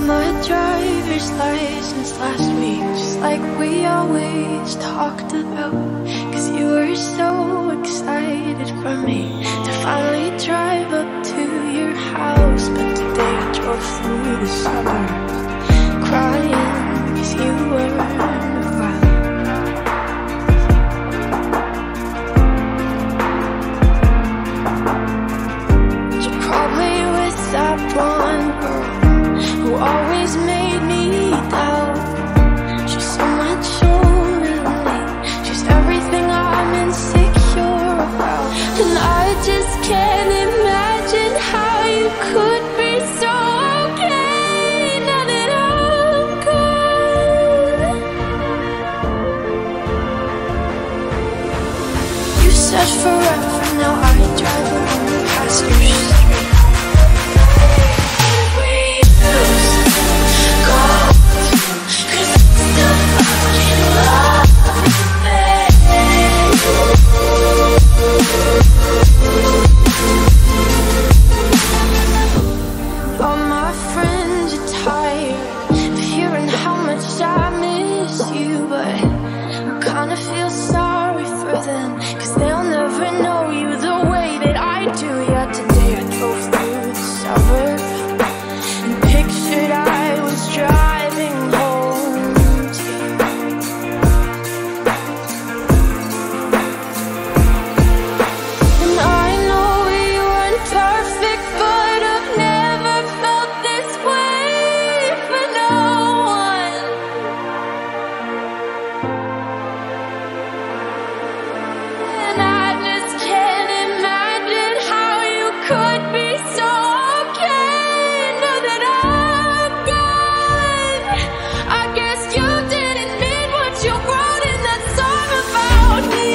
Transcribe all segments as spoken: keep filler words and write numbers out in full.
my driver's license last week, just like we always talked about. Cause you were so excited for me to finally drive up to your house. But today I drove through the suburbs crying cause you weren't around. You're probably with that blonde girl who always made me doubt. She's so much older than me. She's everything I'm insecure about. And I just can't imagine how you could be so okay now that I'm gone. You said forever, now I drive alone past your street. All my friends are tired of hearing how much I miss you, but I kinda feel sorry for them, cause they'll never know you the way that I do. Yeah, today I drove through the suburbs and pictured I was driving home to you. And I know we weren't perfect, but I've never felt this way for no one. And I just can't imagine how you could be so okay now that I'm gone. I guess you didn't mean what you wrote in that song about me.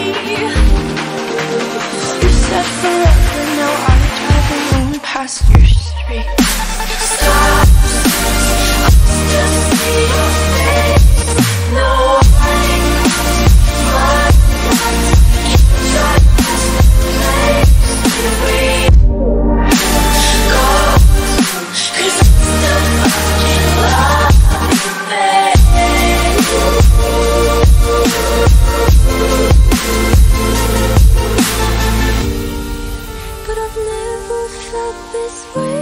You said forever, now I drive alone past your street. Stop, I still see your face. No, I my thoughts can't drive past the place that we go. Cause I still fucking love you, babe. But I've never felt this way